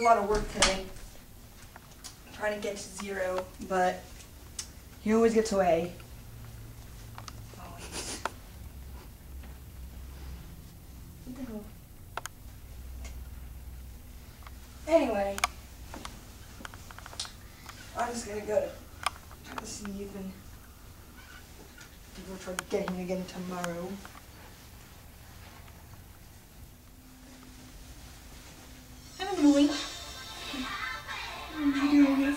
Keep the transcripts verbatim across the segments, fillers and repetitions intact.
a lot of work today. I'm trying to get to zero, but he always gets away. Always. What the hell? Anyway, I'm just gonna go to try to sleep and we'll try to get him again tomorrow. I'm annoying. What are you doing?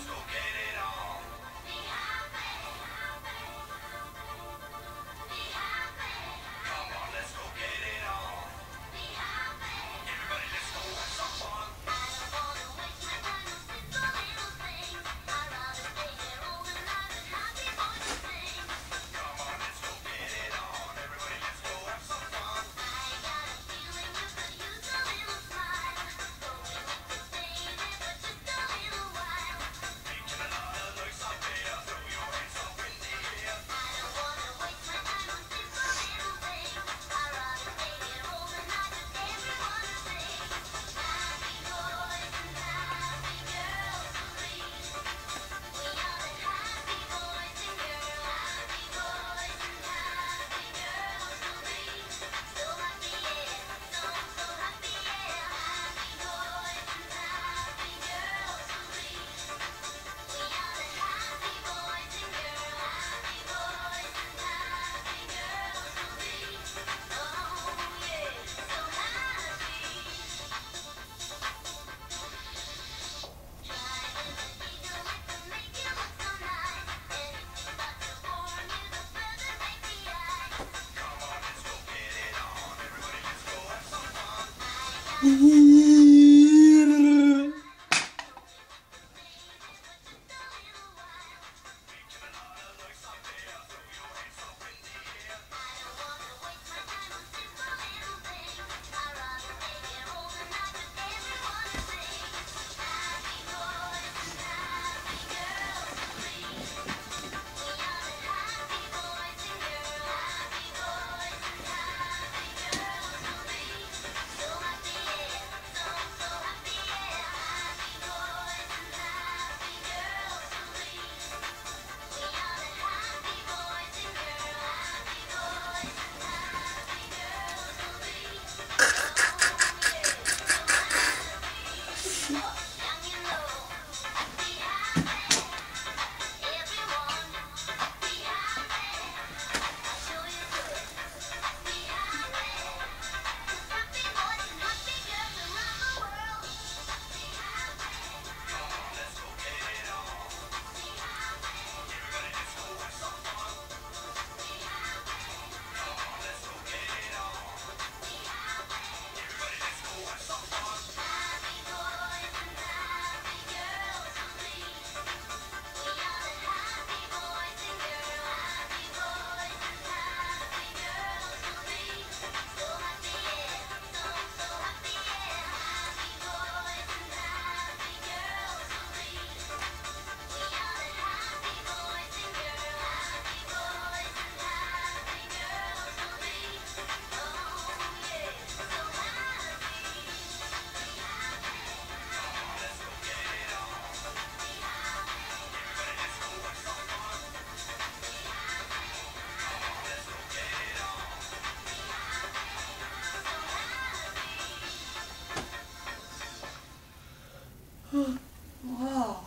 Wow,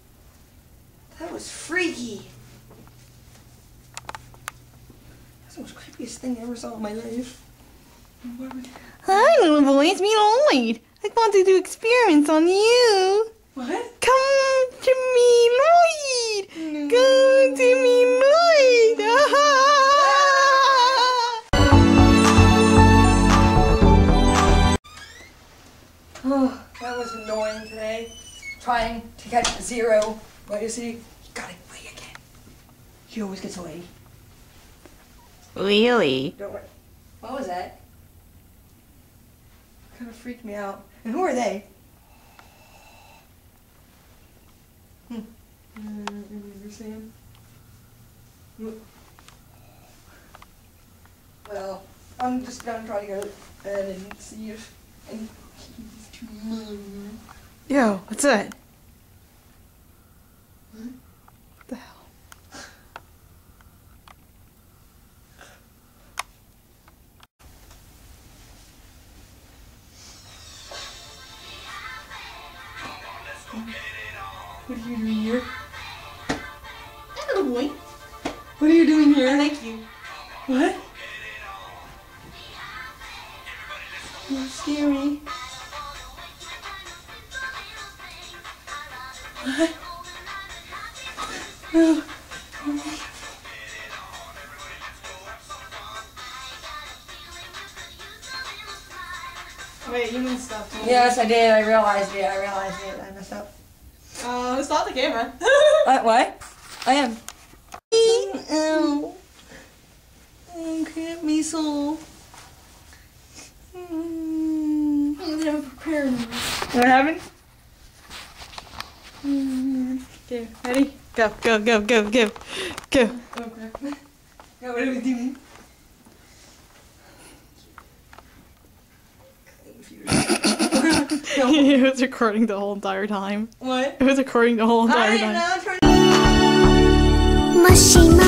that was freaky. That's the most creepiest thing I ever saw in my life. Hi, little boy, it's me, Lloyd. I want to do experiments on you. What? Come to me, Lloyd. No. Come to me, Lloyd. Oh, that was annoying today. Trying to get to zero, but you see, he got away again. He always gets away. Really? Don't worry. What was that? Kind of freaked me out. And who are they? Hmm. Uh, you see him? Well, I'm just gonna try to go to bed and see if and he's too mean. Yo, what's that? What? What the hell? What are you doing here? Hello, boy. What are you doing here? I like you. What? You're scary. What? No. Wait, you messed up. Yes, I did. I realized it. I realized it. I messed up. Uh, stop the camera. Uh, what? I am. Ow. Oh, can't be so. Mm. What happened? Okay, ready? Go, go, go, go, go, go. Okay. Now what are we doing? It was recording the whole entire time. What? It was recording the whole entire I time. am now trying to